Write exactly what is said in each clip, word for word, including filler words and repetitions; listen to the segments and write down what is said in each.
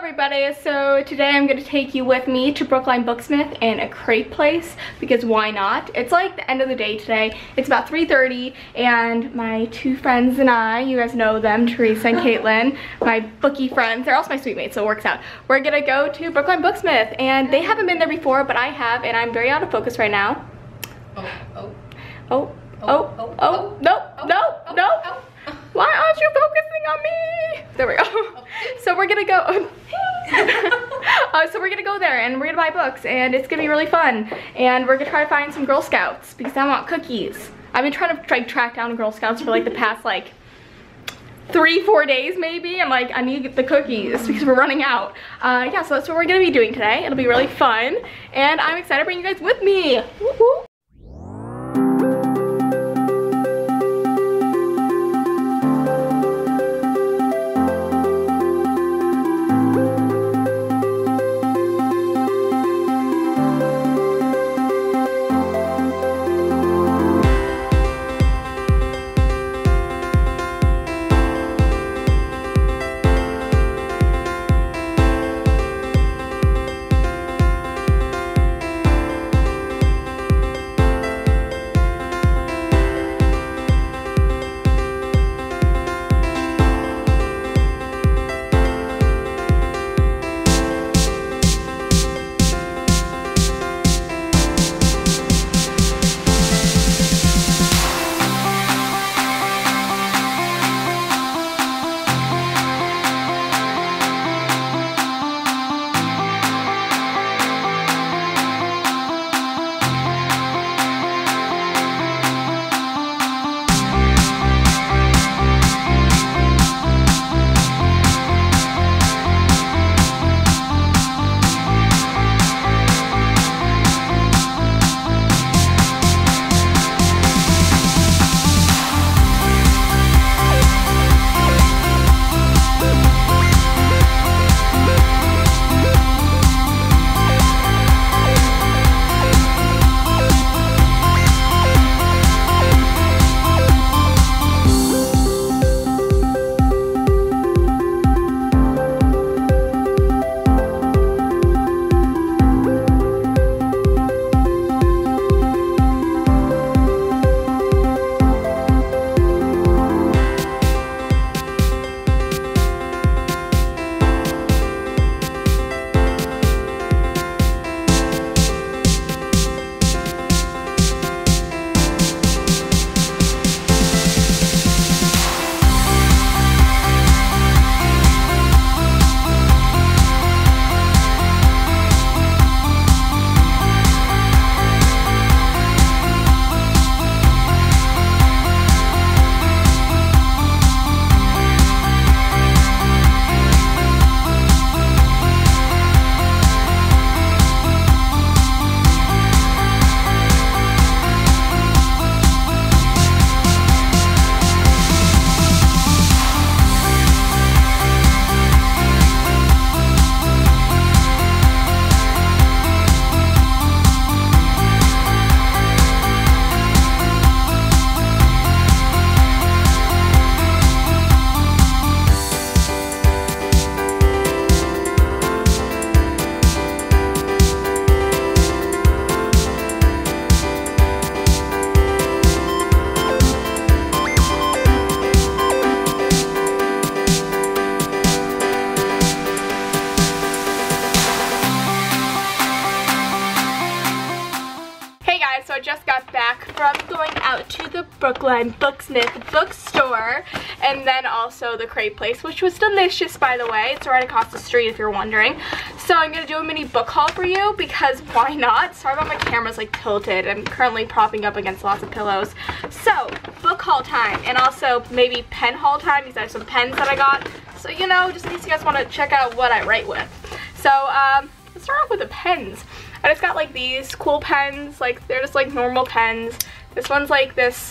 everybody, so today I'm going to take you with me to Brookline Booksmith and a crepe place, because why not? It's like the end of the day today. It's about three thirty and my two friends and I, you guys know them, Teresa and Caitlin, my bookie friends, they're also my sweet mates, so it works out. We're going to go to Brookline Booksmith and they haven't been there before, but I have, and I'm very out of focus right now. Oh, oh. Oh, oh, oh, oh, no, no, no. Why aren't you focusing on me? There we go. So we're gonna go, uh, so we're gonna go there and we're gonna buy books and it's gonna be really fun. And we're gonna try to find some Girl Scouts because I want cookies. I've been trying to try, track down Girl Scouts for like the past like three, four days maybe. I'm like, I need the cookies because we're running out. Uh, yeah, so that's what we're gonna be doing today. It'll be really fun. And I'm excited to bring you guys with me. Woo-hoo. So I just got back from going out to the Brookline Booksmith bookstore and then also the crepe place, which was delicious, by the way. It's right across the street if you're wondering. So I'm gonna do a mini book haul for you because why not? Sorry about my camera's like tilted. I'm currently propping up against lots of pillows. So book haul time and also maybe pen haul time because I have some pens that I got. So you know, just in case you guys want to check out what I write with. So um, let's start off with the pens. I just got like these cool pens, like they're just like normal pens. This one's like this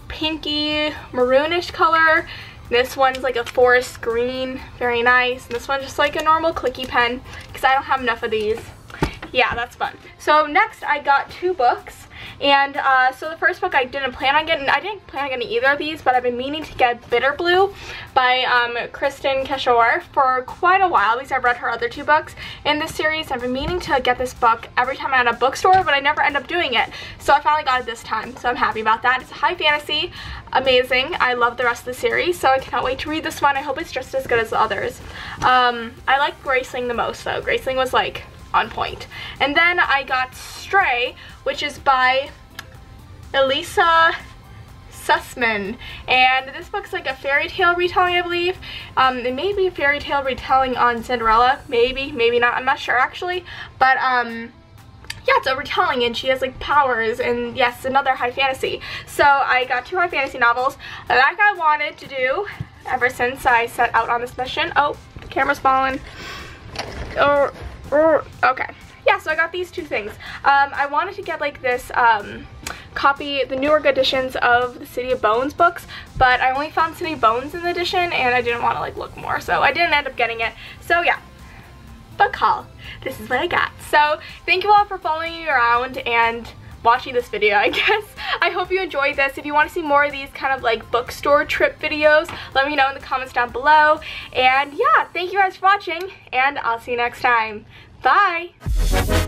pinky maroonish color. This one's like a forest green, very nice. And this one's just like a normal clicky pen because I don't have enough of these. yeah, that's fun. So next I got two books. And uh, so the first book I didn't plan on getting, I didn't plan on getting either of these, but I've been meaning to get Bitter Blue by um, Kristin Cashore for quite a while because I've read her other two books in this series. I've been meaning to get this book every time I'm at a bookstore, but I never end up doing it. So I finally got it this time, so I'm happy about that. It's a high fantasy, amazing. I love the rest of the series, so I cannot wait to read this one. I hope it's just as good as the others. Um, I like Graceling the most though. Graceling was like on point. And then I got Stray, which is by Elisa Sussman, and this book's like a fairy tale retelling, I believe. Um, it may be a fairy tale retelling on Cinderella, maybe, maybe not, I'm not sure actually, but um, yeah, it's a retelling and she has like powers, and yes, another high fantasy. So I got two high fantasy novels like I wanted to do ever since I set out on this mission. Oh, the camera's falling. Oh, oh, okay. Yeah, so I got these two things. Um, I wanted to get like this um, copy, the Newark editions of the City of Bones books, but I only found City of Bones in the edition and I didn't want to like look more, so I didn't end up getting it. So yeah, book haul. This is what I got. So thank you all for following me around and watching this video, I guess. I hope you enjoyed this. If you want to see more of these kind of like bookstore trip videos, let me know in the comments down below. And yeah, thank you guys for watching, and I'll see you next time. Bye!